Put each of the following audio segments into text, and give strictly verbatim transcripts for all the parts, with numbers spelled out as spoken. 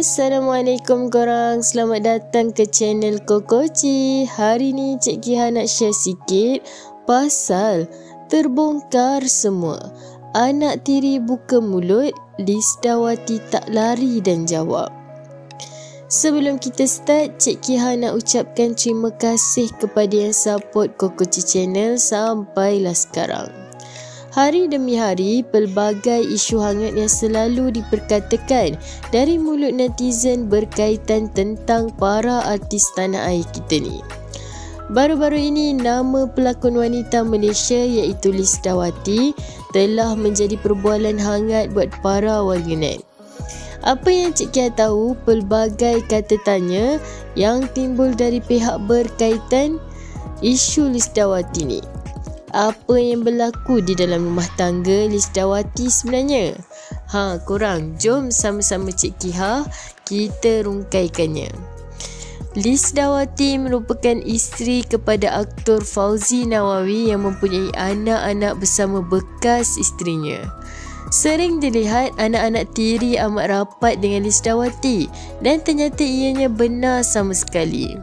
Assalamualaikum korang, selamat datang ke channel Kokoci. Hari ni Cik Kiha nak share sikit pasal terbongkar semua. Anak tiri buka mulut, Listawati tak lari dan jawab. Sebelum kita start, Cik Kiha nak ucapkan terima kasih kepada yang support Kokoci channel sampailah sekarang. Hari demi hari, pelbagai isu hangat yang selalu diperkatakan dari mulut netizen berkaitan tentang para artis tanah air kita ni. Baru-baru ini, nama pelakon wanita Malaysia iaitu Listawati telah menjadi perbualan hangat buat para warganet. Apa yang Cik Kia tahu, pelbagai kata tanya yang timbul dari pihak berkaitan isu Listawati ni. Apa yang berlaku di dalam rumah tangga Listawati sebenarnya? Ha, korang jom sama-sama Cik Kiha kita rungkaikannya. Listawati merupakan isteri kepada aktor Fauzi Nawawi yang mempunyai anak-anak bersama bekas isterinya. Sering dilihat anak-anak tiri amat rapat dengan Listawati dan ternyata ianya benar sama sekali.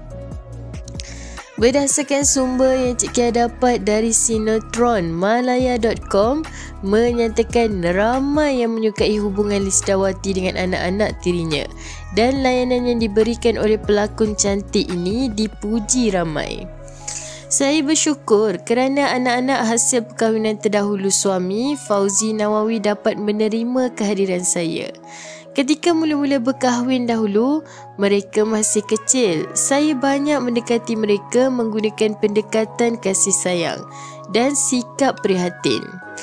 Berdasarkan sumber yang Cik Kia dapat dari sinetron malaya dot com menyatakan ramai yang menyukai hubungan Listawati dengan anak-anak tirinya dan layanan yang diberikan oleh pelakon cantik ini dipuji ramai. Saya bersyukur kerana anak-anak hasil perkahwinan terdahulu suami Fauzi Nawawi dapat menerima kehadiran saya. Ketika mula-mula berkahwin dahulu, mereka masih kecil. Saya banyak mendekati mereka menggunakan pendekatan kasih sayang dan sikap prihatin.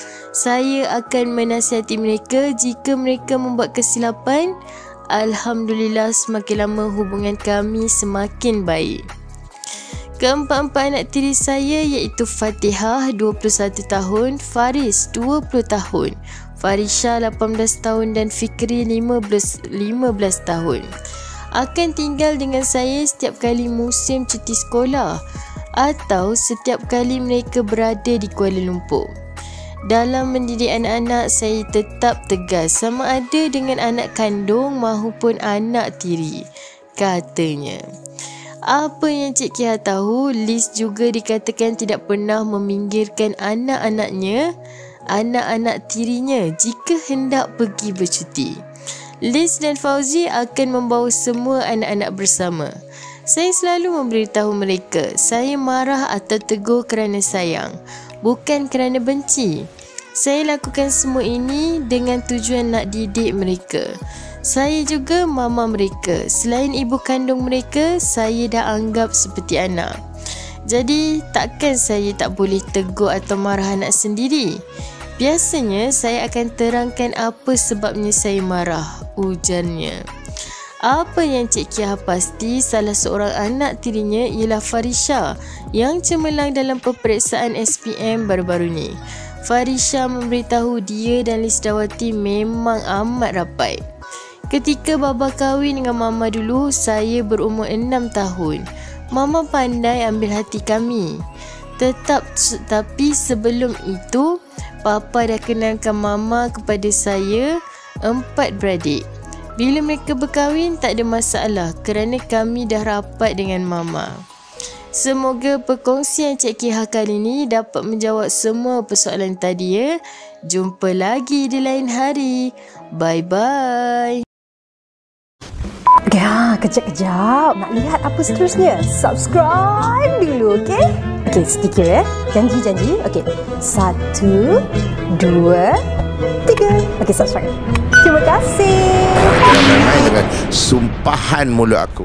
Saya akan menasihati mereka jika mereka membuat kesilapan. Alhamdulillah, semakin lama hubungan kami semakin baik. Keempat-empat anak tiri saya iaitu Fatihah dua puluh satu tahun, Faris dua puluh tahun, Farisha lapan belas tahun dan Fikri lima belas tahun akan tinggal dengan saya setiap kali musim cuti sekolah atau setiap kali mereka berada di Kuala Lumpur. Dalam mendidik anak-anak, saya tetap tegas sama ada dengan anak kandung maupun anak tiri, katanya. Apa yang Cik Kia tahu, Liz juga dikatakan tidak pernah meminggirkan anak-anaknya anak-anak tirinya jika hendak pergi bercuti. Liz dan Fauzi akan membawa semua anak-anak bersama. Saya selalu memberitahu mereka, saya marah atau tegur kerana sayang, bukan kerana benci. Saya lakukan semua ini dengan tujuan nak didik mereka. Saya juga mama mereka. Selain ibu kandung mereka, saya dah anggap seperti anak. Jadi, takkan saya tak boleh tegur atau marah anak sendiri? Biasanya, saya akan terangkan apa sebabnya saya marah, ujarnya. Apa yang Cik Kia pasti, salah seorang anak tirinya ialah Farisha yang cemerlang dalam peperiksaan S P M baru-baru ni. Farisha memberitahu dia dan Listawati memang amat rapat. Ketika baba kahwin dengan mama dulu, saya berumur enam tahun. Mama pandai ambil hati kami. Tetap tapi sebelum itu, papa dah kenalkan mama kepada saya, empat beradik. Bila mereka berkahwin, tak ada masalah kerana kami dah rapat dengan mama. Semoga perkongsian Cik Kiha kali ini dapat menjawab semua persoalan tadi ya. Jumpa lagi di lain hari. Bye-bye. Okay, ha, kejap-kejap. Nak lihat apa seterusnya? Subscribe dulu, okey? Okey, sedikit ya. Janji-janji. Okey, satu, dua, tiga. Okey, subscribe. Terima kasih. Jangan main dengan sumpahan mulut aku.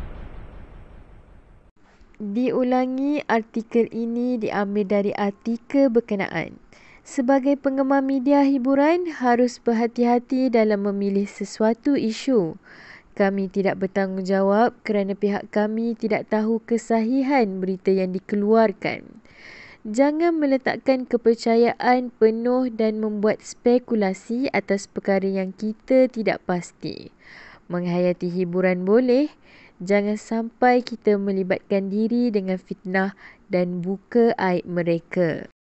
Diulangi, artikel ini diambil dari artikel berkenaan. Sebagai penggemar media hiburan, harus berhati-hati dalam memilih sesuatu isu. Kami tidak bertanggungjawab kerana pihak kami tidak tahu kesahihan berita yang dikeluarkan. Jangan meletakkan kepercayaan penuh dan membuat spekulasi atas perkara yang kita tidak pasti. Menghayati hiburan boleh, jangan sampai kita melibatkan diri dengan fitnah dan buka aib mereka.